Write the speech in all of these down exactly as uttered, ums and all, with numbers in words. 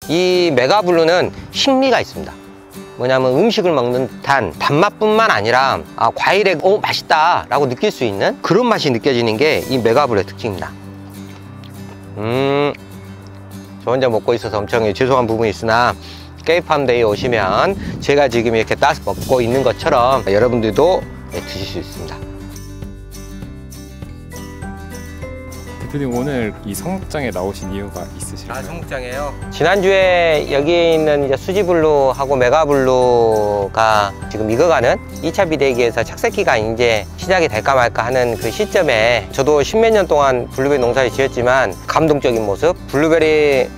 이 메가블루는 식미가 있습니다. 뭐냐면 음식을 먹는 듯한 단맛뿐만 아니라 아, 과일에 오 맛있다 라고 느낄 수 있는 그런 맛이 느껴지는 게 이 메가블루의 특징입니다. 음, 저 혼자 먹고 있어서 엄청 죄송한 부분이 있으나 게이팜데이에 오시면 제가 지금 이렇게 따서 먹고 있는 것처럼 여러분들도 드실 수 있습니다. 대표님, 오늘 이 성목장에 나오신 이유가 있으실까요? 아, 성목장이에요? 지난주에 여기 있는 이제 수지블루하고 메가블루가 지금 익어가는 이 차 비대기에서 착색기가 이제 시작이 될까 말까 하는 그 시점에 저도 십몇 년 동안 블루베리 농사를 지었지만 감동적인 모습, 블루베리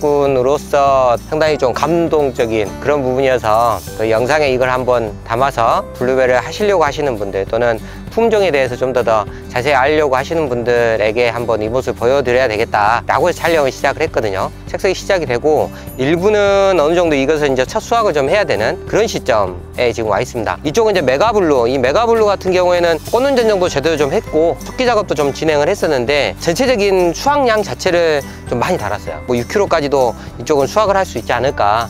농사꾼으로서 상당히 좀 감동적인 그런 부분이어서 그 영상에 이걸 한번 담아서 블루베리를 하시려고 하시는 분들 또는 품종에 대해서 좀 더 더 자세히 알려고 하시는 분들에게 한번 이 모습을 보여드려야 되겠다 라고 해서 촬영을 시작을 했거든요. 착색이 시작이 되고 일부는 어느 정도 익어서 이제 첫 수확을 좀 해야 되는 그런 시점에 지금 와 있습니다. 이쪽은 이제 메가블루, 이 메가블루 같은 경우에는 꽃눈 전정도 제대로 좀 했고 촉기 작업도 좀 진행을 했었는데 전체적인 수확량 자체를 좀 많이 달았어요. 뭐 육 킬로그램까지도 이쪽은 수확을 할 수 있지 않을까.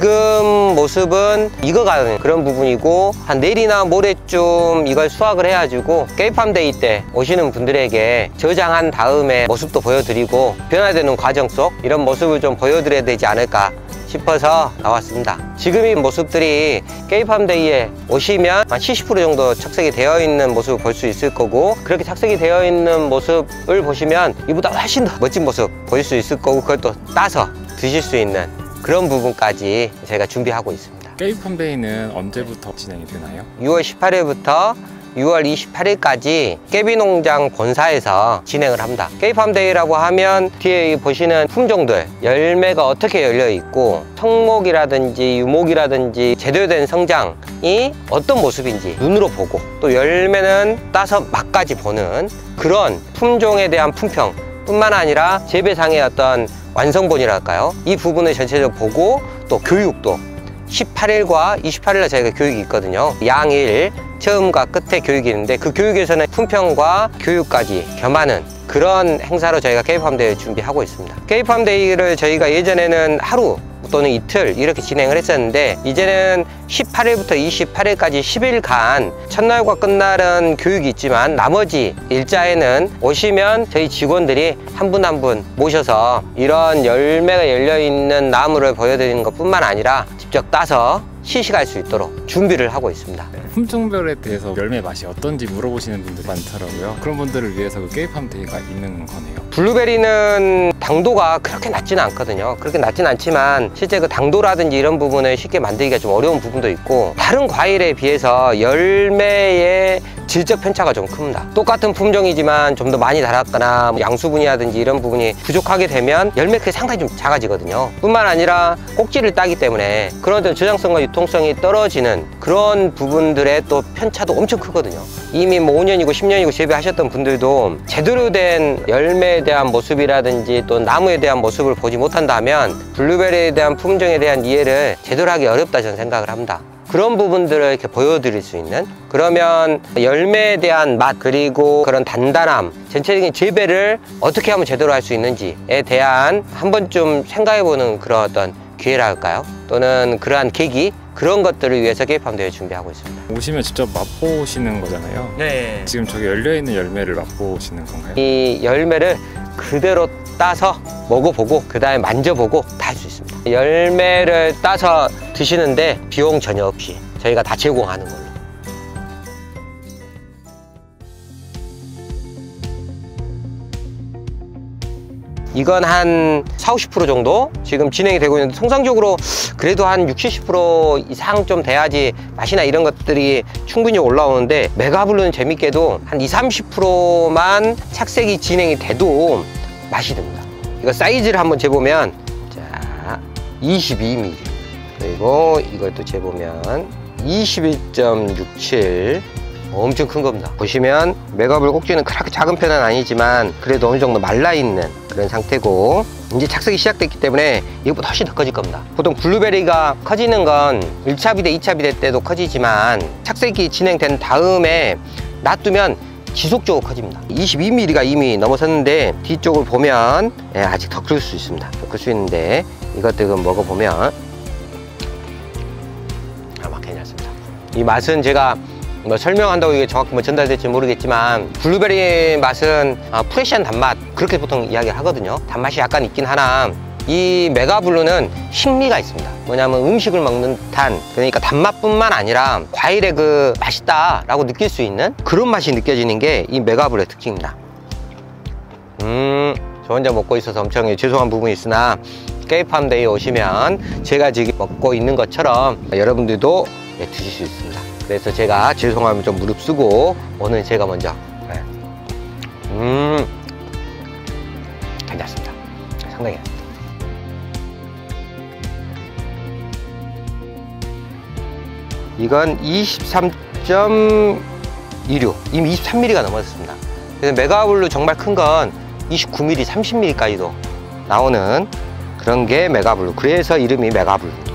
지금 모습은 익어가는 그런 부분이고 한 내일이나 모레쯤 이걸 수확을 해가지고 게이팜데이 때 오시는 분들에게 저장한 다음에 모습도 보여드리고 변화되는 과정 속 이런 모습을 좀 보여드려야 되지 않을까 싶어서 나왔습니다. 지금 이 모습들이 게이팜데이에 오시면 한 칠십 퍼센트 정도 착색이 되어 있는 모습을 볼 수 있을 거고 그렇게 착색이 되어 있는 모습을 보시면 이보다 훨씬 더 멋진 모습 보일 수 있을 거고 그걸 또 따서 드실 수 있는 그런 부분까지 저희가 준비하고 있습니다. 게이팜데이는 언제부터 진행이 되나요? 유월 십팔일부터 유월 이십팔일까지 깨비농장 본사에서 진행을 합니다. 게이팜데이라고 하면 뒤에 보시는 품종들 열매가 어떻게 열려 있고 성목이라든지 유목이라든지 제대로 된 성장이 어떤 모습인지 눈으로 보고 또 열매는 따서 맛까지 보는 그런 품종에 대한 품평 뿐만 아니라 재배상의 어떤 완성본이랄까요? 이 부분을 전체적으로 보고 또 교육도 십팔일과 이십팔일날 저희가 교육이 있거든요. 양일 처음과 끝에 교육이 있는데 그 교육에서는 품평과 교육까지 겸하는 그런 행사로 저희가 게이팜데이를 준비하고 있습니다. 게이팜데이를 저희가 예전에는 하루 또는 이틀 이렇게 진행을 했었는데 이제는 십팔일부터 이십팔일까지 십 일간 첫날과 끝날은 교육이 있지만 나머지 일자에는 오시면 저희 직원들이 한 분 한 분 모셔서 이런 열매가 열려있는 나무를 보여드리는 것 뿐만 아니라 직접 따서 시식할 수 있도록 준비를 하고 있습니다. 품종별에 대해서 열매 맛이 어떤지 물어보시는 분들이 많더라고요. 그런 분들을 위해서 그 게이팜데이가 있는 거네요. 블루베리는 당도가 그렇게 낮지는 않거든요. 그렇게 낮지는 않지만 실제 그 당도라든지 이런 부분을 쉽게 만들기가 좀 어려운 부분도 있고 다른 과일에 비해서 열매의 질적 편차가 좀 큽니다. 똑같은 품종이지만 좀 더 많이 달았거나 뭐 양수분이라든지 이런 부분이 부족하게 되면 열매 크기 상당히 좀 작아지거든요. 뿐만 아니라 꼭지를 따기 때문에 그런 어떤 저장성과 유통성이 떨어지는 그런 부분들의 또 편차도 엄청 크거든요. 이미 뭐 오 년이고 십 년이고 재배하셨던 분들도 제대로 된 열매에 대한 모습이라든지 또 나무에 대한 모습을 보지 못한다면 블루베리에 대한 품종에 대한 이해를 제대로 하기 어렵다 저는 생각을 합니다. 그런 부분들을 이렇게 보여드릴 수 있는 그러면 열매에 대한 맛 그리고 그런 단단함 전체적인 재배를 어떻게 하면 제대로 할 수 있는지에 대한 한 번쯤 생각해보는 그런 어떤 기회랄까요? 또는 그러한 계기 그런 것들을 위해서 게이팜데이를 준비하고 있습니다. 오시면 직접 맛보시는 거잖아요. 네. 지금 저기 열려있는 열매를 맛보시는 건가요? 이 열매를 그대로 따서 먹어보고 그 다음에 만져보고 다 할 수 있습니다. 열매를 따서 드시는데 비용 전혀 없이 저희가 다 제공하는 걸로. 이건 한 사오십 퍼센트 정도 지금 진행이 되고 있는데 통상적으로 그래도 한 육십, 칠십 퍼센트 이상 좀 돼야지 맛이나 이런 것들이 충분히 올라오는데 메가블루는 재밌게도 한 이십, 삼십 퍼센트만 착색이 진행이 돼도 맛이 듭니다. 이거 사이즈를 한번 재보면 자 이십이 밀리미터 그리고 이걸 또 재보면 이십일 점 육칠 엄청 큰 겁니다. 보시면 메가블루 꼭지는 그렇게 작은 편은 아니지만 그래도 어느 정도 말라있는 그런 상태고 이제 착색이 시작됐기 때문에 이것보다 훨씬 더 커질 겁니다. 보통 블루베리가 커지는 건 일 차 비대, 이 차 비대 때도 커지지만 착색이 진행된 다음에 놔두면 지속적으로 커집니다. 이십이 밀리미터가 이미 넘어섰는데 뒤쪽을 보면 예, 아직 더 클 수 있습니다. 더 클 수 있는데 이것도 그 먹어보면 아마 괜찮습니다. 이 맛은 제가 뭐 설명한다고 이게 정확히 뭐 전달될지 모르겠지만 블루베리 맛은 아, 프레시한 단맛 그렇게 보통 이야기를 하거든요. 단맛이 약간 있긴 하나 이 메가블루는 식미가 있습니다. 뭐냐면 음식을 먹는 듯한, 그러니까 단맛뿐만 아니라 과일의 그 맛있다라고 느낄 수 있는 그런 맛이 느껴지는 게 이 메가블루의 특징입니다. 음, 저 혼자 먹고 있어서 엄청 죄송한 부분이 있으나 케이팜데이에 오시면 제가 지금 먹고 있는 것처럼 여러분들도 네, 드실 수 있습니다. 그래서 제가 죄송하면 좀 무릅쓰고 오늘 제가 먼저 네. 음 괜찮습니다. 상당히 괜찮습니다. 이건 이십삼 점 이육, 이미 이십삼 밀리미터가 넘었습니다. 그래서 메가블루 정말 큰 건 이십구 밀리미터, 삼십 밀리미터까지도 나오는 그런 게 메가블루. 그래서 이름이 메가블루.